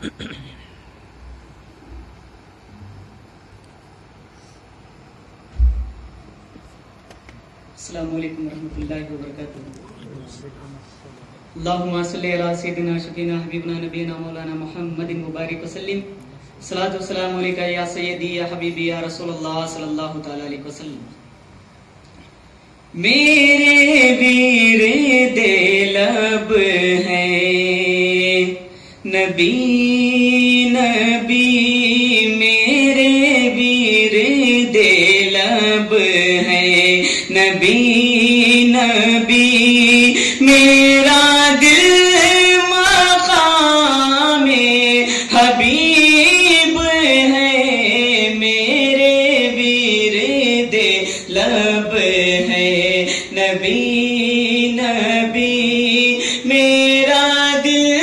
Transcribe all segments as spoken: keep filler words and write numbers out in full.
السلام علیکم ورحمۃ اللہ وبرکاتہ. اللہم صلی علی سیدنا شفینا حبیبنا نبینا مولانا محمد مبارک وسلم. صلاۃ والسلام علیکہ یا سیدی یا حبیبی یا رسول اللہ صلی اللہ تعالی علیہ وسلم. میرے ویر دے لب ہیں نبی نبی، میرے ویر دے لب ہیں نبی نبی، میرا دل مقام حبیب ہے، میرے ویر دے لب ہے نبی نبی، میرا دل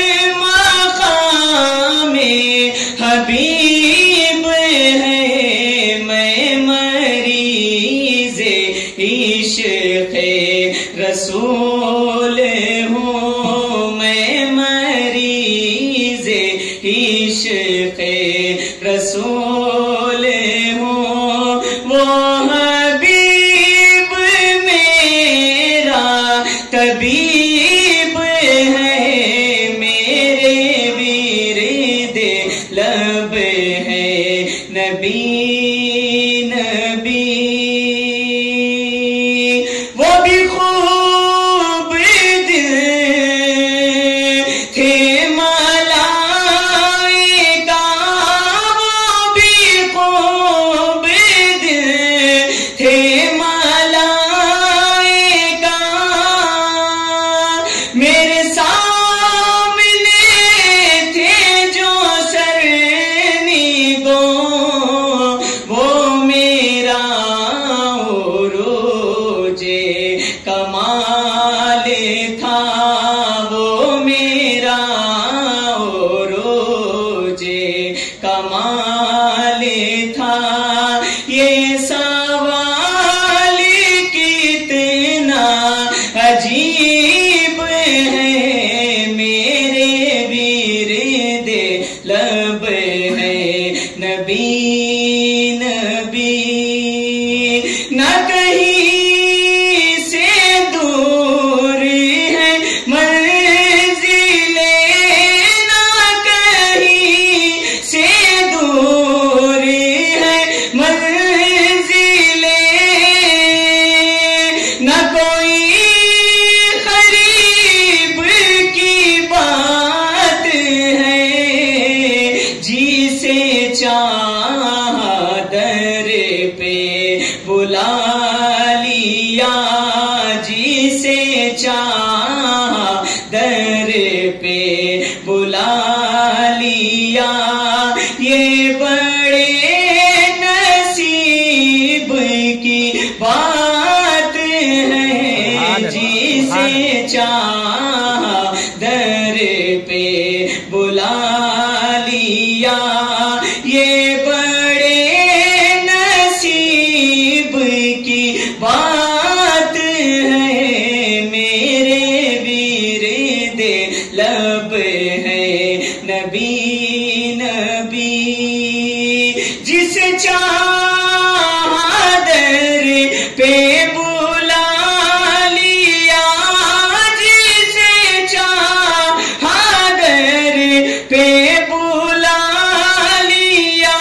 مقام حبیب ہے، میں مریض عشق رسول ہوں، میں مریض عشق رسول ہوں، وہ حبیب میرا طبیب ہے، میرے ورد لب ہے نبی نبی. وہ بھی خوب دل تھے ملائکہ، وہ بھی خوب دل تھے ملائکہ، میرے سامنے تھے جو سرنگوں، وہ میرا عروج کمال تھا، وہ میرا عروج کمال تھا. یہ سوال کتنا عجیب ہے، میرے ورد لب ہے نبی نبی. نہ کہیں سے دور ہے منزلیں، نہ کہیں سے دور ہے منزلیں، نہ کوئی قریب کی بات ہے، جسے چاہا در پہ بلا لیا، جسے چاہا در پہ بلا لیا. یہ بڑے نصیب کی بات ہے، جسے چاہا در پہ بلا لیا. یہ بڑے نصیب کی بات ہے، میرے ورد لب ہے نبی نبی. جسے چاہا در پہ بلا لیا، جسے چاہا در پہ بلا لیا،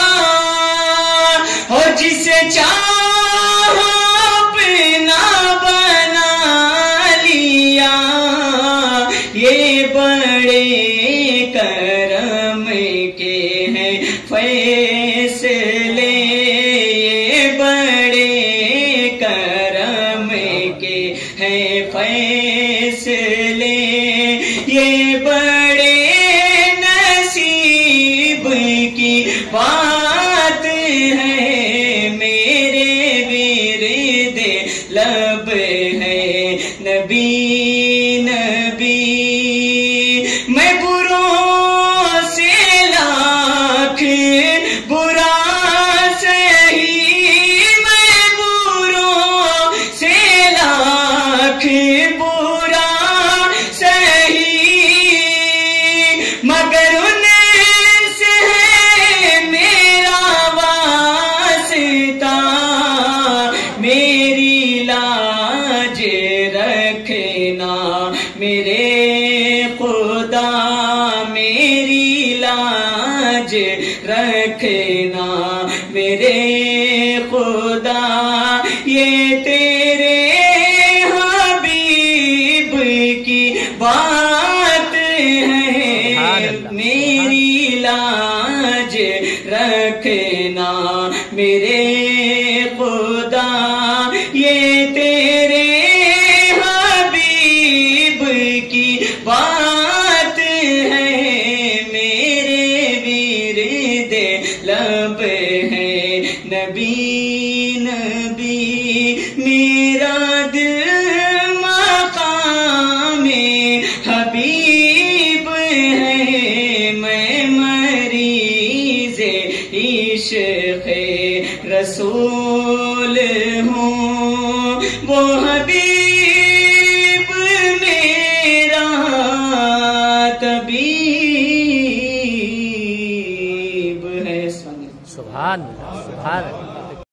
اور جسے چاہا اپنا بنا لیا. یہ بڑے کرم کے ہیں فیصلے، یہ بڑے کرم کے ہیں فیصلے، یہ بڑے نصیب کی بات ہے، میرے ورد لب ہے نبی نبی. میں بروں میری لاج رکھنا میرے خدا، یہ تیرے حبیب کی بات ہے، میری لاج رکھنا میرے خدا، یہ تیرے حبیب کی بات ہے، میرے ورد لب ہے نبی نبی، میرا دل مقام حبیب ہے، میں مریض عشق رسول ہوں، وہ حبیب میرا طبیب ہے۔ سبحان اللہ، سبحان اللہ۔